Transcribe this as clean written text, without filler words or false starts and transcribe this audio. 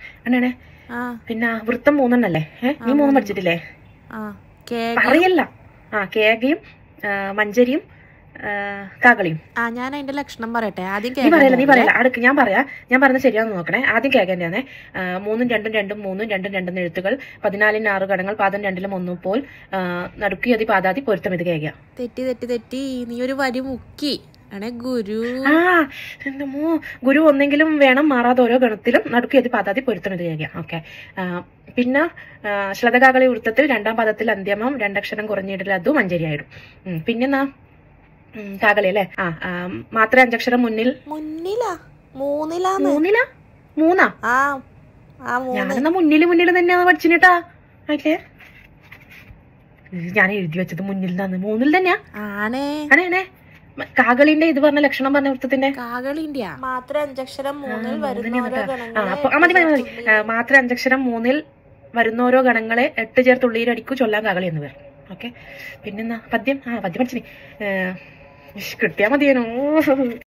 അങ്ങനെ പിന്നെ വൃത്തം 3 നീ 3 പഠിച്ചിട്ടില്ലേ? പറയല്ല. കേകയും മഞ്ചരിയും കാകളിയും. ഞാൻ അതിന്റെ ലക്ഷണം പറയട്ടെ. നീ പറയല അടുക്ക്. ഞാൻ പറഞ്ഞ ശരിയാന്ന് നോക്കണേ. ആദ്യം കേകന്റെ 3 2 2 3 2 2 എഴുത്തുകൾ 14 6 ഗണങ്ങൾ പാദം 2 1 പോൽ നടുക്കിയതി പാതാതി പൊരുത്തം. ഇത് കേക. തെറ്റി നീ ഒരു വരി മുക്കി. ഗുരു ഗുരു ഒന്നെങ്കിലും വേണം, മാറാതെ ഓരോ ഗണത്തിലും നടുക്കിയതി പാതാതി പൊരുത്തം. ഇത് കേക. ഓക്കെ. പിന്നെ ശ്ലതകാകളി വൃത്തത്തിൽ 2ാം പദത്തിൽ അന്ത്യമം 2 അക്ഷരം കുറഞ്ഞിട്ടില്ല, അതും മഞ്ചരിയായിടും. പിന്നെന്നാ കാകളി അല്ലേ? മാത്രം 5 അക്ഷരം മൂന്നാ? ഞാനെന്നാ മുന്നില് തന്നെയാണ് പഠിച്ചിട്ടാ. ഓക്കെ, ഞാൻ എഴുതി വെച്ചത് മുന്നിൽ നിന്നാണ്. 3 തന്നെയാ. ആണേ. കാകളിന്റെ ഇത് പറഞ്ഞ ലക്ഷണം പറഞ്ഞ വൃത്തത്തിന്റെ മാത്രം 5 അക്ഷരം 3 മതി. മാത്രം 5 അക്ഷരം 3 വരുന്ന ഓരോ ഗണങ്ങളെ 8 ചേർത്ത് ഉള്ളിയിലടിക്കു ചൊല്ലാൻ കാകളി എന്ന് പേര്. ഓക്കെ. പിന്നെന്നാ പദ്യം പഠിച്ചിനി. കിട്ടിയാ മതിയേനോ.